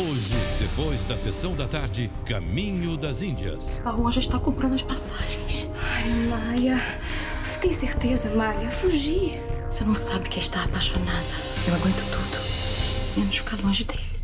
Hoje, depois da sessão da tarde, Caminho das Índias. A Juan já está comprando as passagens. Ai, Maia. Você tem certeza, Maia? Fugir. Você não sabe que está apaixonada. Eu aguento tudo, menos ficar longe dele.